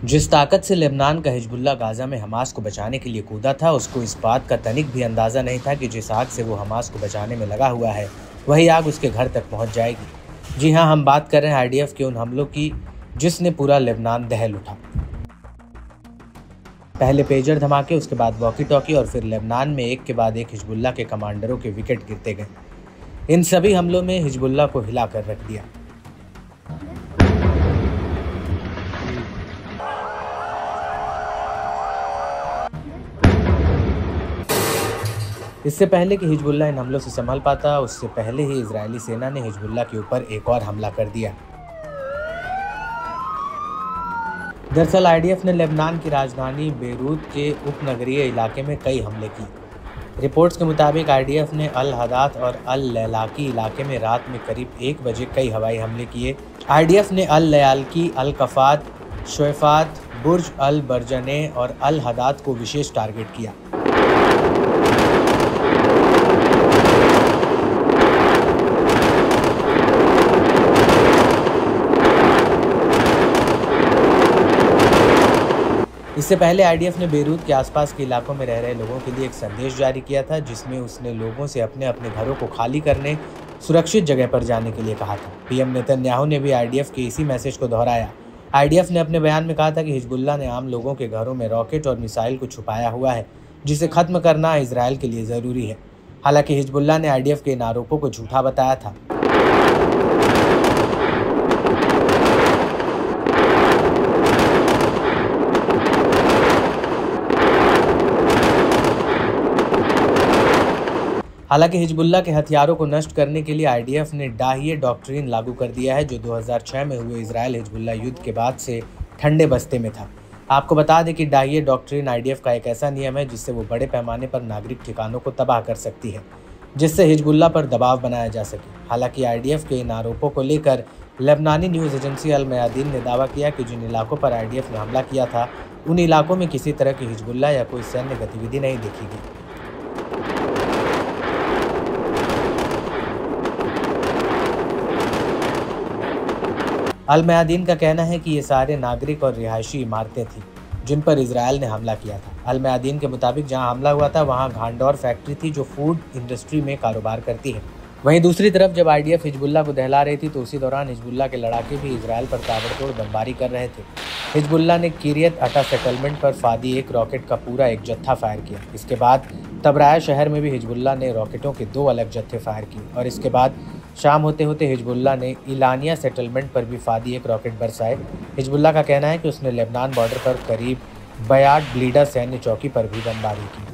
जिस ताकत से लेबनान का हिजबुल्लाह गाजा में हमास को बचाने के लिए कूदा था, उसको इस बात का तनिक भी अंदाज़ा नहीं था कि जिस आग से वो हमास को बचाने में लगा हुआ है, वही आग उसके घर तक पहुंच जाएगी। जी हाँ, हम बात कर रहे हैं आईडीएफ के उन हमलों की जिसने पूरा लेबनान दहल उठा। पहले पेजर धमाके, उसके बाद वॉकी टॉकी और फिर लेबनान में एक के बाद एक हिजबुल्लाह के कमांडरों के विकेट गिरते गए। इन सभी हमलों में हिजबुल्लाह को हिला कर रख दिया। इससे पहले कि हिजबुल्लाह इन हमलों से संभल पाता, उससे पहले ही इजरायली सेना ने हिजबुल्लाह के ऊपर एक और हमला कर दिया। दरअसल आईडीएफ ने लेबनान की राजधानी बेरूत के उपनगरीय इलाके में कई हमले किए। रिपोर्ट्स के मुताबिक आईडीएफ ने अल हदात और अल लैलाकी इलाके में रात में करीब 1 बजे कई हवाई हमले किए। आईडीएफ ने अल लयालकी, अल कफात, शुएफात, बुर्ज अल बरजने और अल हदात को विशेष टारगेट किया। इससे पहले आईडीएफ ने बेरूत के आसपास के इलाकों में रह रहे लोगों के लिए एक संदेश जारी किया था, जिसमें उसने लोगों से अपने अपने घरों को खाली करने, सुरक्षित जगह पर जाने के लिए कहा था। पीएम नेतन्याहू ने भी आईडीएफ के इसी मैसेज को दोहराया। आईडीएफ ने अपने बयान में कहा था कि हिजबुल्लाह ने आम लोगों के घरों में रॉकेट और मिसाइल को छुपाया हुआ है, जिसे खत्म करना इजरायल के लिए ज़रूरी है। हालांकि हिजबुल्लाह ने आईडीएफ के इन आरोपों को झूठा बताया था। हालांकि हिजबुल्लाह के हथियारों को नष्ट करने के लिए आईडीएफ ने डाहिए डॉक्ट्रिन लागू कर दिया है, जो 2006 में हुए इजरायल हिजबुल्लाह युद्ध के बाद से ठंडे बस्ते में था। आपको बता दें कि डाहिए डॉक्ट्रिन आईडीएफ का एक ऐसा नियम है जिससे वो बड़े पैमाने पर नागरिक ठिकानों को तबाह कर सकती है, जिससे हिजबुल्लाह पर दबाव बनाया जा सके। हालांकि आईडीएफ के इन आरोपों को लेकर लेबनानी न्यूज़ एजेंसी अल मयादीन ने दावा किया कि जिन इलाकों पर आईडीएफ ने हमला किया था, उन इलाकों में किसी तरह की हिजबुल्लाह या कोई सैन्य गतिविधि नहीं देखी गई। अल मयादीन का कहना है कि ये सारे नागरिक और रिहायशी इमारतें थीं जिन पर इजरायल ने हमला किया था। अल मयादीन के मुताबिक जहां हमला हुआ था वहां घांडौर फैक्ट्री थी, जो फूड इंडस्ट्री में कारोबार करती है। वहीं दूसरी तरफ जब आईडीएफ हिजबुल्लाह को दहला रही थी, तो उसी दौरान हिजबुल्लाह के लड़ाके भी इजरायल पर ताबड़तोड़ बमबारी कर रहे थे। हिजबुल्लाह ने किरियत अटा सेटलमेंट पर फादी 1 रॉकेट का पूरा एक जत्था फायर किया। इसके बाद तबराया शहर में भी हिजबुल्लाह ने रॉकेटों के 2 अलग जत्थे फायर किए और इसके बाद शाम होते होते हिजबुल्लाह ने इलानिया सेटलमेंट पर भी फादी 1 रॉकेट बरसाए। हिजबुल्लाह का कहना है कि उसने लेबनान बॉर्डर पर करीब बयाट ब्लीडा सैन्य चौकी पर भी बमबारी की।